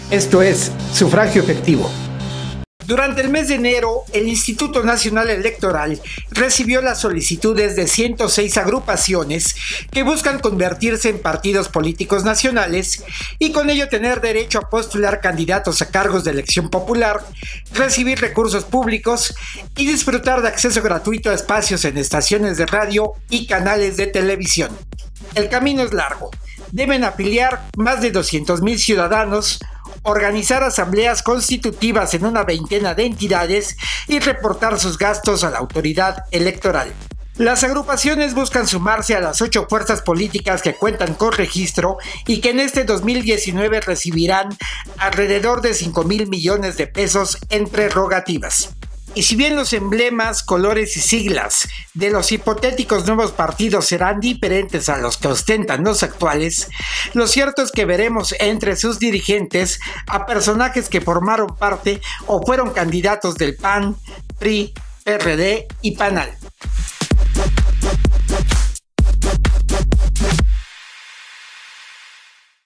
Esto es sufragio efectivo. Durante el mes de enero, el Instituto Nacional Electoral recibió las solicitudes de 106 agrupaciones que buscan convertirse en partidos políticos nacionales y con ello tener derecho a postular candidatos a cargos de elección popular, recibir recursos públicos y disfrutar de acceso gratuito a espacios en estaciones de radio y canales de televisión. El camino es largo. Deben afiliar más de 200,000 ciudadanos, organizar asambleas constitutivas en una veintena de entidades y reportar sus gastos a la autoridad electoral. Las agrupaciones buscan sumarse a las 8 fuerzas políticas que cuentan con registro y que en este 2019 recibirán alrededor de 5,000 millones de pesos en prerrogativas. Y si bien los emblemas, colores y siglas de los hipotéticos nuevos partidos serán diferentes a los que ostentan los actuales, lo cierto es que veremos entre sus dirigentes a personajes que formaron parte o fueron candidatos del PAN, PRI, PRD y PANAL.